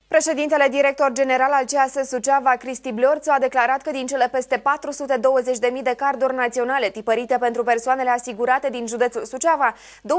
Președintele director general al CAS Suceava, Cristi Bliorțu, a declarat că din cele peste 420.000 de carduri naționale tipărite pentru persoanele asigurate din județul Suceava,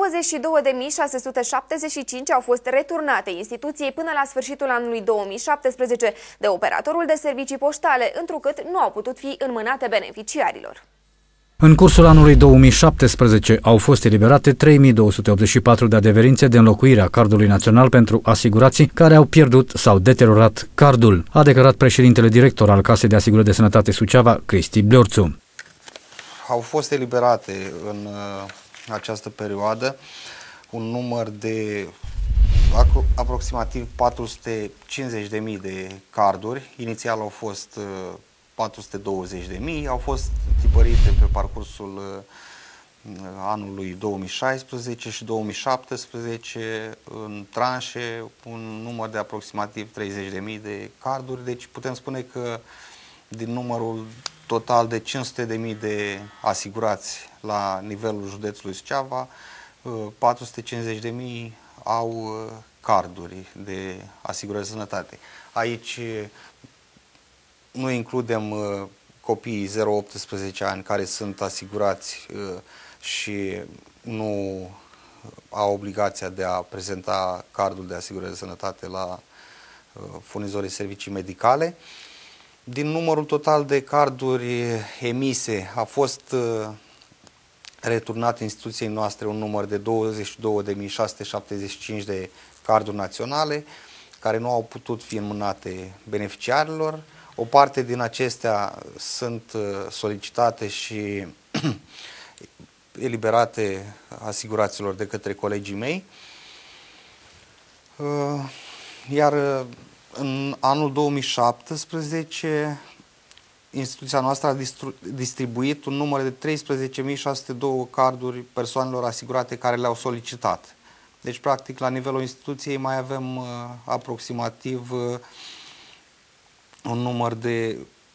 22.675 au fost returnate instituției până la sfârșitul anului 2017 de operatorul de servicii poștale, întrucât nu au putut fi înmânate beneficiarilor. În cursul anului 2017 au fost eliberate 3.284 de adeverințe de înlocuire a cardului național pentru asigurații care au pierdut sau deteriorat cardul, a declarat președintele director al Casei de Asigurări de Sănătate Suceava, Cristi Bliorțu. Au fost eliberate în această perioadă un număr de aproximativ 450.000 de carduri. Inițial au fost 420.000, au fost tipărite pe parcursul anului 2016 și 2017 în tranșe un număr de aproximativ 30.000 de carduri, deci putem spune că din numărul total de 500.000 de asigurați la nivelul județului Suceava, 450.000 au carduri de asigurări de sănătate. Aici nu includem copiii 0-18 ani care sunt asigurați și nu au obligația de a prezenta cardul de asigurare de sănătate la furnizorii de servicii medicale. Din numărul total de carduri emise a fost returnat instituției noastre un număr de 22.675 de carduri naționale care nu au putut fi înmânate beneficiarilor. O parte din acestea sunt solicitate și eliberate asiguraților de către colegii mei. Iar în anul 2017, instituția noastră a distribuit un număr de 13.602 carduri persoanelor asigurate care le-au solicitat. Deci, practic, la nivelul instituției mai avem aproximativ un număr de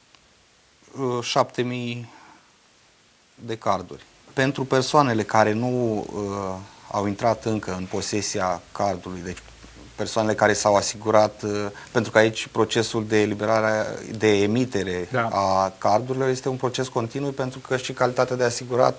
7.000 de carduri. Pentru persoanele care nu au intrat încă în posesia cardului, deci persoanele care s-au asigurat, pentru că aici procesul de eliberare, de emitere a cardurilor este un proces continuu, pentru că și calitatea de asigurat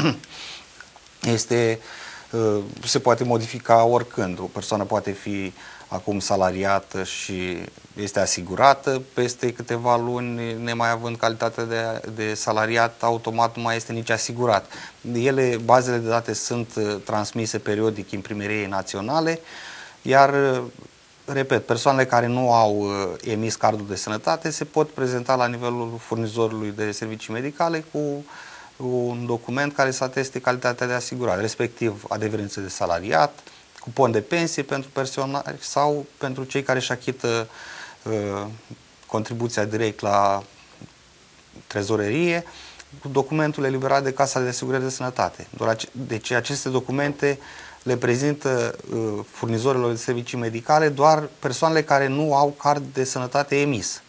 se poate modifica oricând. O persoană poate fi acum salariată și este asigurată, peste câteva luni, nemai având calitatea de salariat, automat nu mai este nici asigurat. Bazele de date sunt transmise periodic Imprimeriei Naționale, iar, repet, persoanele care nu au emis cardul de sănătate se pot prezenta la nivelul furnizorului de servicii medicale cu un document care să ateste calitatea de asigurare, respectiv adeverință de salariat, cupon de pensie pentru pensionari sau pentru cei care își achită contribuția direct la trezorerie, cu documentul eliberat de Casa de Asigurări de Sănătate. Deci aceste documente le prezintă furnizorilor de servicii medicale doar persoanele care nu au card de sănătate emis.